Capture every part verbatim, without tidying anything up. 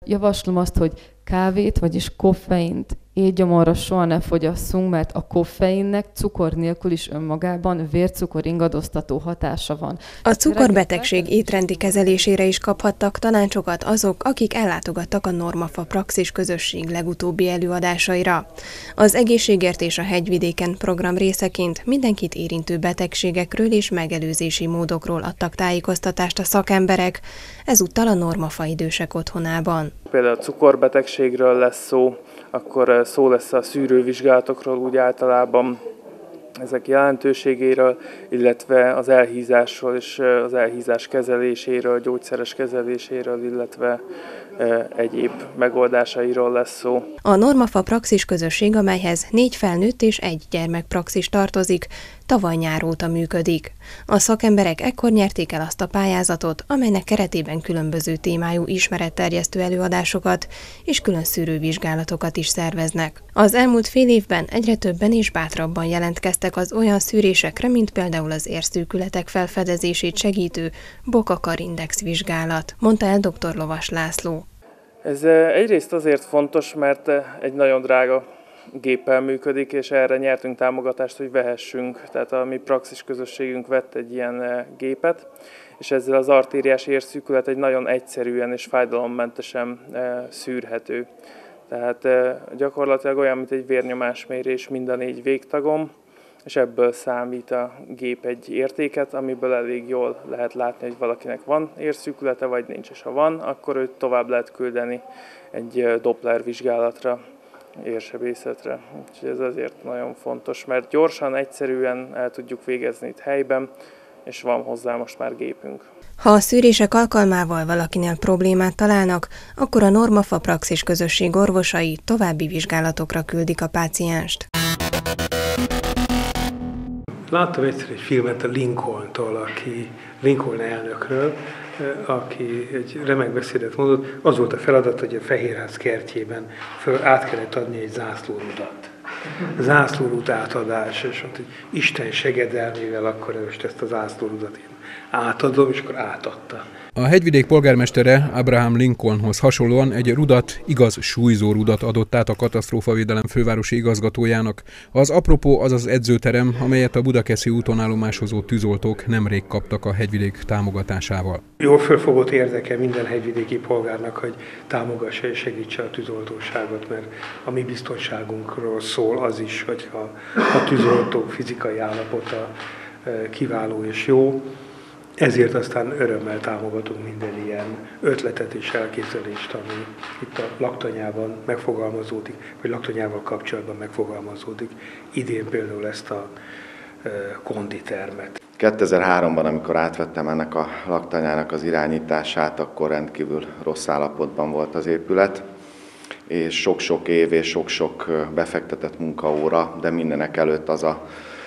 javaslom azt, hogy kávét, vagyis koffeint étgyomorra soha ne fogyasszunk, mert a koffeinnek cukor nélkül is önmagában vércukor ingadoztató hatása van. A cukorbetegség étrendi kezelésére is kaphattak tanácsokat azok, akik ellátogattak a Normafa Praxis közösség legutóbbi előadásaira. Az Egészségért és a hegyvidéken program részeként mindenkit érintő betegségekről és megelőzési módokról adtak tájékoztatást a szakemberek, ezúttal a Normafa idősek otthonában. Például a cukorbetegségről lesz szó, akkor szó lesz a szűrővizsgálatokról úgy általában, ezek jelentőségéről, illetve az elhízásról és az elhízás kezeléséről, gyógyszeres kezeléséről, illetve egyéb megoldásairól lesz szó. A Normafa Praxis közösség, amelyhez négy felnőtt és egy gyermekpraxis tartozik, tavaly nyár óta működik. A szakemberek ekkor nyerték el azt a pályázatot, amelynek keretében különböző témájú ismeretterjesztő előadásokat és külön szűrővizsgálatokat is szerveznek. Az elmúlt fél évben egyre többen és bátrabban jelentkeztek az olyan szűrésekre, mint például az érszűkületek felfedezését segítő Boca-Kar-index vizsgálat, mondta el dr. Lovas László. Ez egyrészt azért fontos, mert egy nagyon drága géppel működik, és erre nyertünk támogatást, hogy vehessünk. Tehát a mi praxis közösségünk vett egy ilyen gépet, és ezzel az artériás érszűkület egy nagyon egyszerűen és fájdalommentesen szűrhető. Tehát gyakorlatilag olyan, mint egy vérnyomásmérés mind a négy végtagom, és ebből számít a gép egy értéket, amiből elég jól lehet látni, hogy valakinek van érszűkülete, vagy nincs, és ha van, akkor őt tovább lehet küldeni egy Doppler vizsgálatra, érsebészetre. Úgyhogy ez azért nagyon fontos, mert gyorsan, egyszerűen el tudjuk végezni itt helyben, és van hozzá most már gépünk. Ha a szűrések alkalmával valakinél problémát találnak, akkor a Normafa Praxis közösség orvosai további vizsgálatokra küldik a pácienst. Láttam egyszer egy filmet a Lincolntól, aki Lincoln elnökről, aki egy remek beszédet mondott. Az volt a feladat, hogy a Fehérház kertjében föl át kellett adni egy zászlórudat. Zászlórud átadás, és mondta, hogy Isten segedelmével akkor most ezt a zászlórudat én átadom, és akkor átadta. A hegyvidék polgármestere Abraham Lincolnhoz hasonlóan egy rudat, igaz súlyzó rudat adott át a katasztrófavédelem fővárosi igazgatójának. Az apropó az az edzőterem, amelyet a Budakeszi úton állomásozó tűzoltók nemrég kaptak a hegyvidék támogatásával. Jól fölfogott érdeke minden hegyvidéki polgárnak, hogy támogassa és segítse a tűzoltóságot, mert a mi biztonságunkról szól az is, hogyha a tűzoltók fizikai állapota kiváló és jó. Ezért aztán örömmel támogatunk minden ilyen ötletet és elképzelést, ami itt a laktanyában megfogalmazódik, vagy laktanyával kapcsolatban megfogalmazódik. Idén például ezt a konditermet. kétezer-háromban, amikor átvettem ennek a laktanyának az irányítását, akkor rendkívül rossz állapotban volt az épület, és sok-sok év és sok-sok befektetett munkaóra, de mindenek előtt az a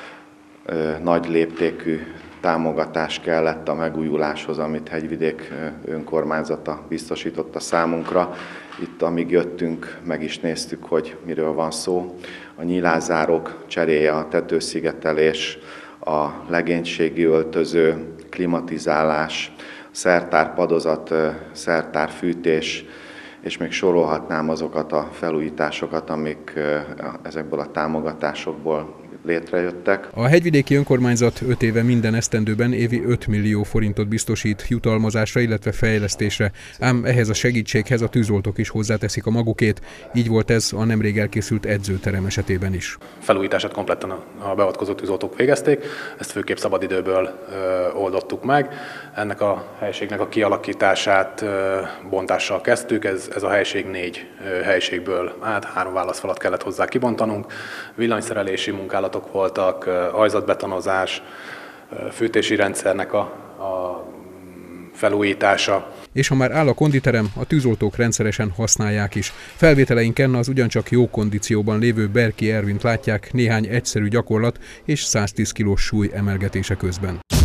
nagy léptékű támogatás kellett a megújuláshoz, amit Hegyvidék önkormányzata biztosította számunkra. Itt, amíg jöttünk, meg is néztük, hogy miről van szó. A nyílászárók cseréje, a tetőszigetelés, a legénységi öltöző, klimatizálás, szertárpadozat, szertárfűtés, és még sorolhatnám azokat a felújításokat, amik ezekből a támogatásokból létrejöttek. A hegyvidéki önkormányzat öt éve minden esztendőben évi öt millió forintot biztosít jutalmazásra, illetve fejlesztésre, ám ehhez a segítséghez a tűzoltók is hozzáteszik a magukét, így volt ez a nemrég elkészült edzőterem esetében is. Felújítását kompletten a beavatkozó tűzoltók végezték, ezt főképp szabadidőből ö, oldottuk meg. Ennek a helységnek a kialakítását ö, bontással kezdtük, ez, ez a helység négy ö, helységből állt, három válaszfalat kellett hozzá kibontanunk, villanyszerelési munkálatok voltak, ajzatbetonozás, fűtési rendszernek a, a felújítása. És ha már áll a konditerem, a tűzoltók rendszeresen használják is. Felvételeinken az ugyancsak jó kondícióban lévő Berki Ervint látják néhány egyszerű gyakorlat és száztíz kilós súly emelgetése közben.